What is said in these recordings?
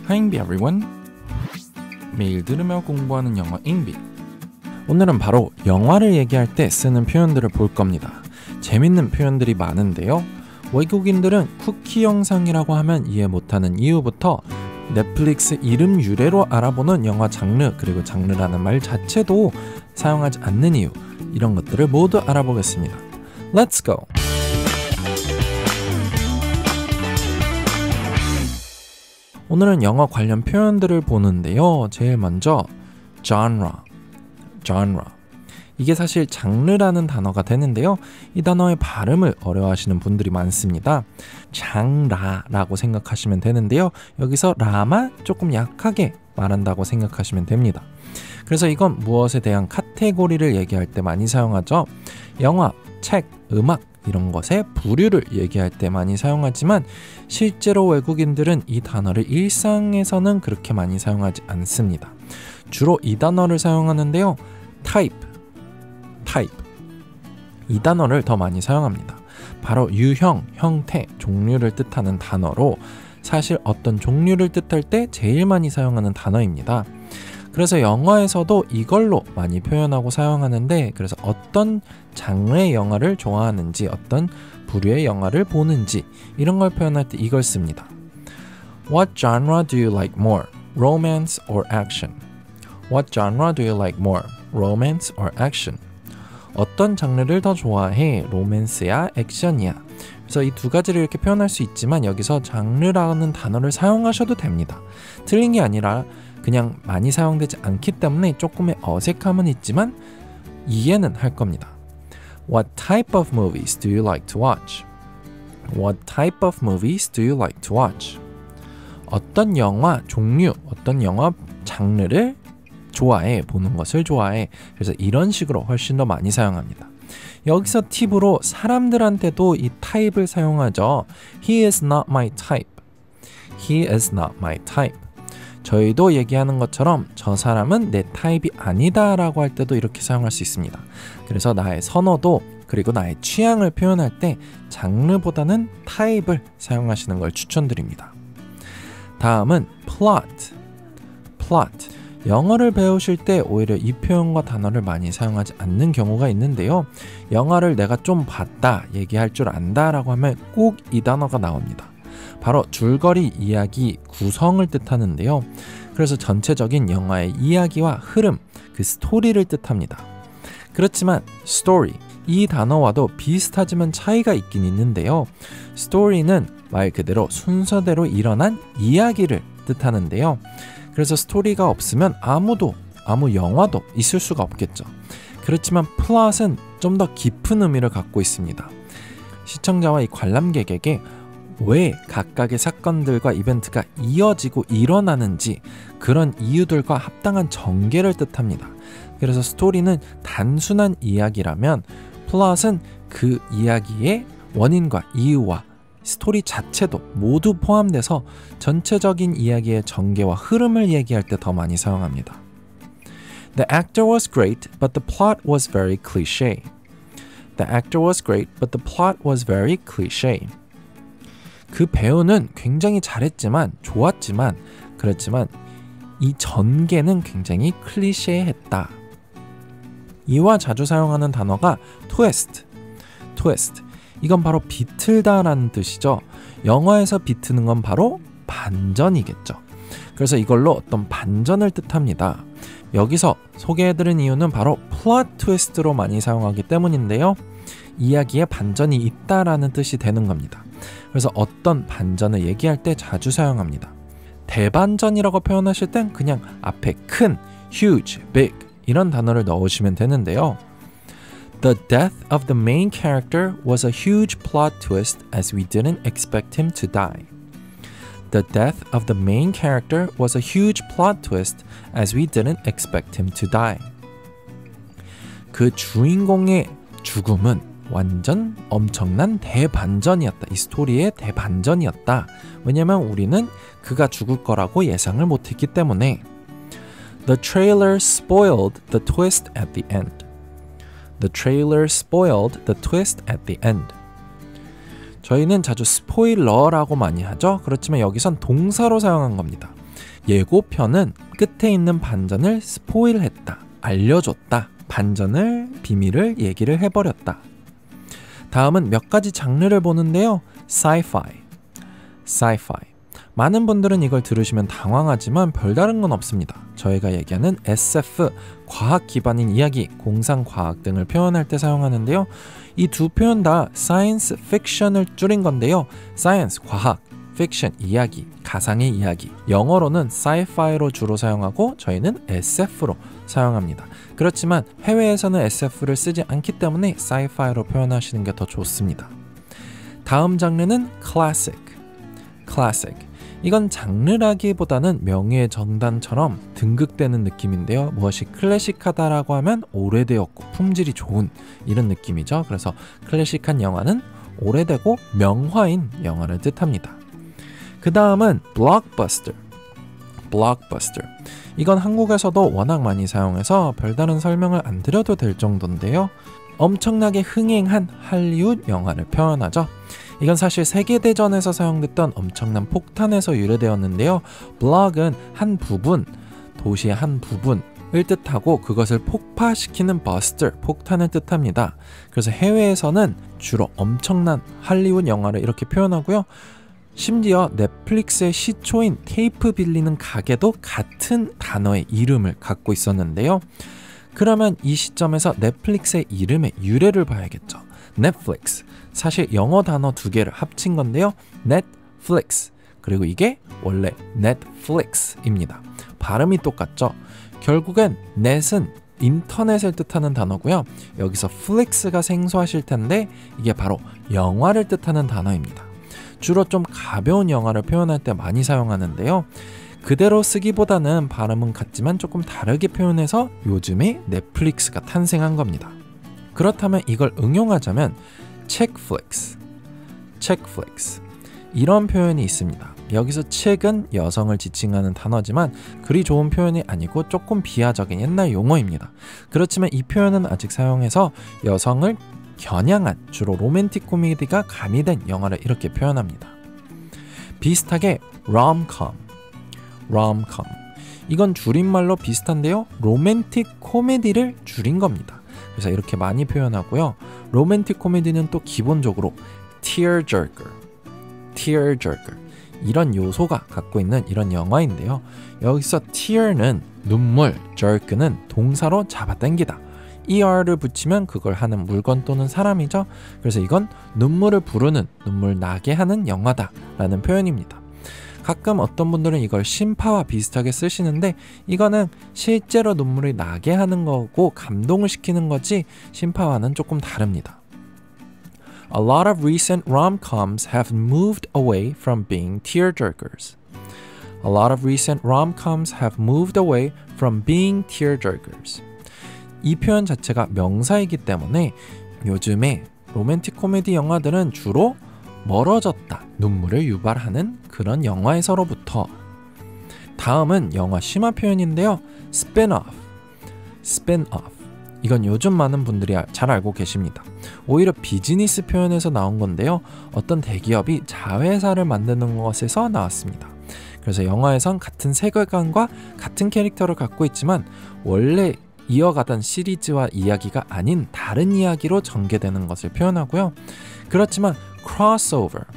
Hi everyone. 매일 들으며 공부하는 영어 잉비. 오늘은 바로 영화를 얘기할 때 쓰는 표현들을 볼 겁니다. 재밌는 표현들이 많은데요. 외국인들은 쿠키 영상이라고 하면 이해 못하는 이유부터 넷플릭스 이름 유래로 알아보는 영화 장르, 그리고 장르라는 말 자체도 사용하지 않는 이유, 이런 것들을 모두 알아보겠습니다. Let's go! 오늘은 영어 관련 표현들을 보는데요. 제일 먼저 genre. 이게 사실 장르라는 단어가 되는데요. 이 단어의 발음을 어려워하시는 분들이 많습니다. 장라라고 생각하시면 되는데요. 여기서 라만 조금 약하게 말한다고 생각하시면 됩니다. 그래서 이건 무엇에 대한 카테고리를 얘기할 때 많이 사용하죠. 영화, 책, 음악 이런 것의 부류를 얘기할 때 많이 사용하지만 실제로 외국인들은 이 단어를 일상에서는 그렇게 많이 사용하지 않습니다. 주로 이 단어를 사용하는데요. type 이 단어를 더 많이 사용합니다. 바로 유형, 형태, 종류를 뜻하는 단어로 사실 어떤 종류를 뜻할 때 제일 많이 사용하는 단어입니다. 그래서 영화에서도 이걸로 많이 표현하고 사용하는데, 그래서 어떤 장르의 영화를 좋아하는지, 어떤 부류의 영화를 보는지 이런 걸 표현할 때 이걸 씁니다. What genre do you like more? Romance or action? What genre do you like more? Romance or action? 어떤 장르를 더 좋아해? 로맨스야? 액션이야? 그래서 이 두 가지를 이렇게 표현할 수 있지만 여기서 장르라는 단어를 사용하셔도 됩니다. 틀린 게 아니라 그냥 많이 사용되지 않기 때문에 조금의 어색함은 있지만 이해는 할 겁니다. What type of movies do you like to watch? What type of movies do you like to watch? 어떤 영화 종류, 어떤 영화 장르를 좋아해, 보는 것을 좋아해. 그래서 이런 식으로 훨씬 더 많이 사용합니다. 여기서 팁으로 사람들한테도 이 타입을 사용하죠. He is not my type. He is not my type. 저희도 얘기하는 것처럼 저 사람은 내 타입이 아니다 라고 할 때도 이렇게 사용할 수 있습니다. 그래서 나의 선호도 그리고 나의 취향을 표현할 때 장르보다는 타입을 사용하시는 걸 추천드립니다. 다음은 plot. 영어를 배우실 때 오히려 이 표현과 단어를 많이 사용하지 않는 경우가 있는데요. 영화를 내가 좀 봤다, 얘기할 줄 안다 라고 하면 꼭 이 단어가 나옵니다. 바로 줄거리, 이야기, 구성을 뜻하는데요. 그래서 전체적인 영화의 이야기와 흐름, 그 스토리를 뜻합니다. 그렇지만 story, 이 단어와도 비슷하지만 차이가 있긴 있는데요. story는 말 그대로 순서대로 일어난 이야기를 뜻하는데요. 그래서 스토리가 없으면 아무 영화도 있을 수가 없겠죠. 그렇지만 plot은 좀 더 깊은 의미를 갖고 있습니다. 시청자와 이 관람객에게 왜 각각의 사건들과 이벤트가 이어지고 일어나는지 그런 이유들과 합당한 전개를 뜻합니다. 그래서 스토리는 단순한 이야기라면 플롯은 그 이야기의 원인과 이유와 스토리 자체도 모두 포함돼서 전체적인 이야기의 전개와 흐름을 얘기할 때 더 많이 사용합니다. The actor was great, but the plot was very cliché. The actor was great, but the plot was very cliché. 그 배우는 굉장히 잘했지만, 좋았지만, 그렇지만 이 전개는 굉장히 클리셰했다. 이와 자주 사용하는 단어가 twist. 이건 바로 비틀다라는 뜻이죠. 영화에서 비트는 건 바로 반전이겠죠. 그래서 이걸로 어떤 반전을 뜻합니다. 여기서 소개해드린 이유는 바로 플롯 트위스트로 많이 사용하기 때문인데요. 이야기에 반전이 있다라는 뜻이 되는 겁니다. 그래서 어떤 반전을 얘기할 때 자주 사용합니다. 대반전이라고 표현하실 땐 그냥 앞에 큰, huge, big 이런 단어를 넣으시면 되는데요. The death of the main character was a huge plot twist as we didn't expect him to die. The death of the main character was a huge plot twist as we didn't expect him to die. 그 주인공의 죽음은 완전 엄청난 대반전이었다. 이 스토리의 대반전이었다. 왜냐면 우리는 그가 죽을 거라고 예상을 못했기 때문에. The trailer spoiled the twist at the end. The trailer spoiled the twist at the end. 저희는 자주 스포일러라고 많이 하죠. 그렇지만 여기선 동사로 사용한 겁니다. 예고편은 끝에 있는 반전을 스포일했다, 알려줬다, 반전을, 비밀을 얘기를 해버렸다. 다음은 몇 가지 장르를 보는데요. sci-fi. 많은 분들은 이걸 들으시면 당황하지만 별다른 건 없습니다. 저희가 얘기하는 SF, 과학 기반인 이야기, 공상과학 등을 표현할 때 사용하는데요. 이 두 표현 다 science fiction을 줄인 건데요. science, 과학, fiction, 이야기, 가상의 이야기. 영어로는 sci-fi로 주로 사용하고 저희는 SF로 사용합니다. 그렇지만 해외에서는 SF를 쓰지 않기 때문에 sci-fi로 표현하시는 게 더 좋습니다. 다음 장르는 classic. 이건 장르라기보다는 명의의 정단처럼 등극되는 느낌인데요. 무엇이 클래식하다라고 하면 오래되었고 품질이 좋은 이런 느낌이죠. 그래서 클래식한 영화는 오래되고 명화인 영화를 뜻합니다. 그 다음은 blockbuster. 이건 한국에서도 워낙 많이 사용해서 별다른 설명을 안 드려도 될 정도인데요. 엄청나게 흥행한 할리우드 영화를 표현하죠. 이건 사실 세계대전에서 사용됐던 엄청난 폭탄에서 유래되었는데요. 블럭은 한 부분, 도시의 한 부분을 뜻하고 그것을 폭파시키는 버스터, 폭탄을 뜻합니다. 그래서 해외에서는 주로 엄청난 할리우드 영화를 이렇게 표현하고요. 심지어 넷플릭스의 시초인 테이프 빌리는 가게도 같은 단어의 이름을 갖고 있었는데요. 그러면 이 시점에서 넷플릭스의 이름의 유래를 봐야겠죠. 넷플릭스. 사실 영어 단어 두 개를 합친 건데요. 넷플릭스. 그리고 이게 원래 넷플릭스입니다. 발음이 똑같죠. 결국엔 넷은 인터넷을 뜻하는 단어고요. 여기서 플릭스가 생소하실 텐데 이게 바로 영화를 뜻하는 단어입니다. 주로 좀 가벼운 영화를 표현할 때 많이 사용하는데요. 그대로 쓰기보다는 발음은 같지만 조금 다르게 표현해서 요즘에 넷플릭스가 탄생한 겁니다. 그렇다면 이걸 응용하자면 책플릭스 이런 표현이 있습니다. 여기서 책은 여성을 지칭하는 단어지만 그리 좋은 표현이 아니고 조금 비하적인 옛날 용어입니다. 그렇지만 이 표현은 아직 사용해서 여성을 겨냥한 주로 로맨틱 코미디가 가미된 영화를 이렇게 표현합니다. 비슷하게 rom-com 이건 줄임말로 비슷한데요. 로맨틱 코미디를 줄인 겁니다. 그래서 이렇게 많이 표현하고요. 로맨틱 코미디는 또 기본적으로 tearjerker 이런 요소가 갖고 있는 이런 영화인데요. 여기서 tear는 눈물, jerk는 동사로 잡아당기다. er를 붙이면 그걸 하는 물건 또는 사람이죠. 그래서 이건 눈물을 부르는, 눈물 나게 하는 영화다 라는 표현입니다. 가끔 어떤 분들은 이걸 심파와 비슷하게 쓰시는데 이거는 실제로 눈물이 나게 하는 거고 감동을 시키는 거지 심파와는 조금 다릅니다. A lot of recent rom-coms have moved away from being tearjerkers. 이 표현 자체가 명사이기 때문에 요즘에 로맨틱 코미디 영화들은 주로 멀어졌다, 눈물을 유발하는 그런 영화에서로부터. 다음은 영화 심화 표현인데요. spin-off. 이건 요즘 많은 분들이 잘 알고 계십니다. 오히려 비즈니스 표현에서 나온 건데요. 어떤 대기업이 자회사를 만드는 것에서 나왔습니다. 그래서 영화에선 같은 세계관과 같은 캐릭터를 갖고 있지만 원래 이어가던 시리즈와 이야기가 아닌 다른 이야기로 전개되는 것을 표현하고요. 그렇지만 crossover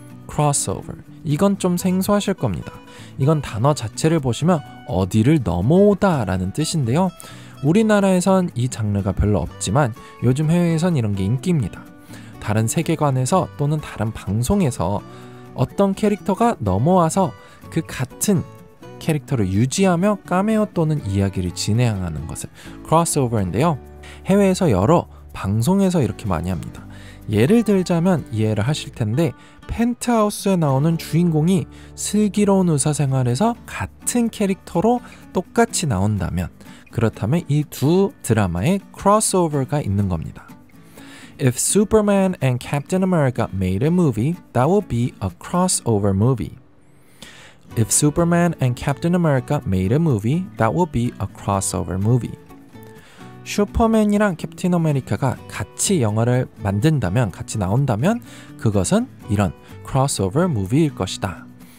이건 좀 생소하실 겁니다. 이건 단어 자체를 보시면 어디를 넘어오다 라는 뜻인데요. 우리나라에선 이 장르가 별로 없지만 요즘 해외에선 이런 게 인기입니다. 다른 세계관에서 또는 다른 방송에서 어떤 캐릭터가 넘어와서 그 같은 캐릭터를 유지하며 카메오 또는 이야기를 진행하는 것을 crossover인데요. 해외에서 여러 방송에서 이렇게 많이 합니다. 예를 들자면 이해를 하실 텐데 펜트하우스에 나오는 주인공이 슬기로운 의사생활에서 같은 캐릭터로 똑같이 나온다면 그렇다면 이 두 드라마에 크로스오버가 있는 겁니다. If Superman and Captain America made a movie, that would be a crossover movie. If Superman and Captain America made a movie, that would be a crossover movie. 슈퍼맨이랑 캡틴 아메리카가 같이 영화를 만든다면, 같이 나온다면 그것은 이런 크로스오버 무비일 것이다.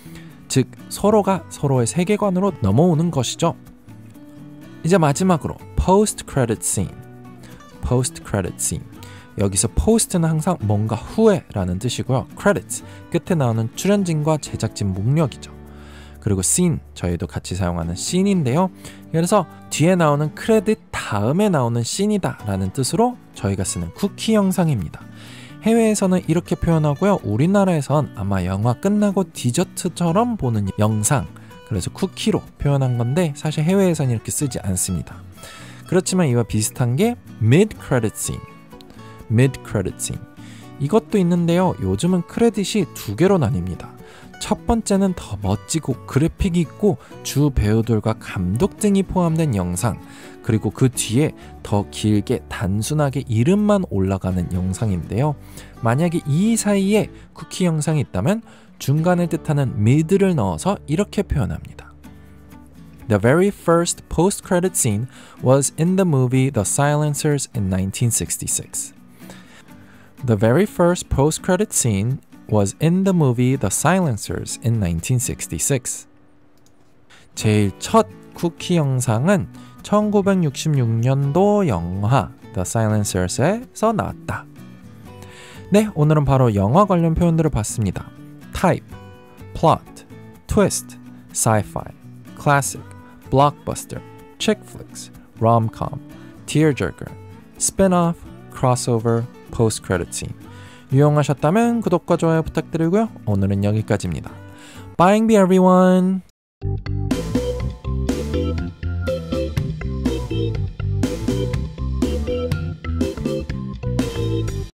즉 서로가 서로의 세계관으로 넘어오는 것이죠. 이제 마지막으로 post credit scene. post credit scene. 여기서 post는 항상 뭔가 후에 라는 뜻이고요. credits, 끝에 나오는 출연진과 제작진 목록이죠. 그리고 scene, 저희도 같이 사용하는 scene인데요. 그래서 뒤에 나오는 크레딧 다음에 나오는 scene이다 라는 뜻으로 저희가 쓰는 쿠키 영상입니다. 해외에서는 이렇게 표현하고요. 우리나라에선 아마 영화 끝나고 디저트처럼 보는 영상, 그래서 쿠키로 표현한 건데 사실 해외에서는 이렇게 쓰지 않습니다. 그렇지만 이와 비슷한 게 mid-credit scene. mid-credit scene. 이것도 있는데요. 요즘은 크레딧이 두 개로 나뉩니다. 첫 번째는 더 멋지고 그래픽이 있고 주 배우들과 감독 등이 포함된 영상, 그리고 그 뒤에 더 길게 단순하게 이름만 올라가는 영상인데요. 만약에 이 사이에 쿠키 영상이 있다면 중간을 뜻하는 mid를 넣어서 이렇게 표현합니다. The very first post-credit scene was in the movie The Silencers in 1966. The very first post-credit scene was in the movie The Silencers in 1966. 제일 첫 쿠키 영상은 1966년도 영화 The Silencers에서 나왔다. 네, 오늘은 바로 영화 관련 표현들을 봤습니다. type, plot, twist, sci-fi, classic, blockbuster, chick flicks, rom-com, tearjerker, spin-off, crossover, post-credit scene. 유용하셨다면 구독과 좋아요 부탁드리고요. 오늘은 여기까지입니다. Bye everyone!